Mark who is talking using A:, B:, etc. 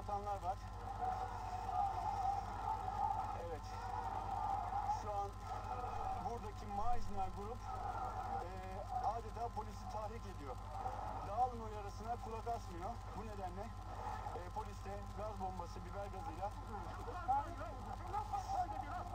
A: atanlar var. Evet. Şu an buradaki marjinal grup adeta polisi tahrik ediyor. Dağılın uyarısına kulak asmıyor. Bu nedenle polis de gaz bombası, biber gazıyla